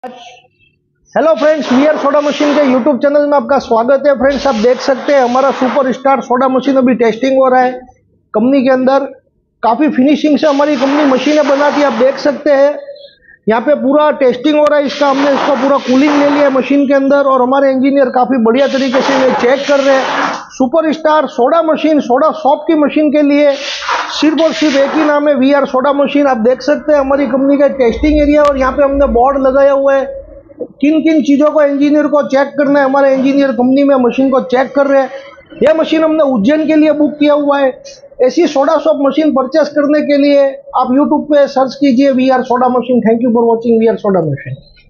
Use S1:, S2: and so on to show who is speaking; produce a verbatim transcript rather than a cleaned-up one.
S1: Hello friends, we are soda machine के YouTube channel में आपका स्वागत है। फ्रेंड्स, आप देख सकते हैं हमारा सुपर स्टार सोडा मशीन अभी टेस्टिंग हो रहा है कंपनी के अंदर। काफ़ी फिनिशिंग से हमारी कंपनी मशीनें बनाती है, आप देख सकते हैं। यहाँ पे पूरा टेस्टिंग हो रहा है इसका। हमने इसका पूरा कूलिंग ले लिया है मशीन के अंदर और हमारे इंजीनियर काफ़ी बढ़िया तरीके से ये चेक कर रहे हैं। Super star soda machine, soda shop की मशीन के लिए सिर्फ और सिर्फ एक ही नाम है, वी आर सोडा मशीन। आप देख सकते हैं हमारी कंपनी का टेस्टिंग एरिया और यहाँ पे हमने बोर्ड लगाया हुआ है। किन किन चीज़ों को इंजीनियर को चेक करना है, हमारे इंजीनियर कंपनी में मशीन को चेक कर रहे हैं। यह मशीन हमने उज्जैन के लिए बुक किया हुआ है। ऐसी सोडा शॉप मशीन परचेस करने के लिए आप यूट्यूब पे सर्च कीजिए we are soda machine. Thank you for watching we are soda machine.